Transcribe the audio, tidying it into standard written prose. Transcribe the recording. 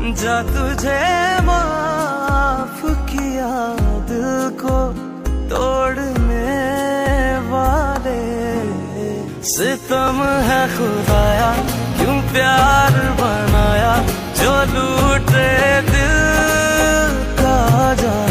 जा तुझे माफ किया दिल को तोड़ने वाले। सितम है खुदाया क्यों प्यार बनाया, जो लूटे दिल का जा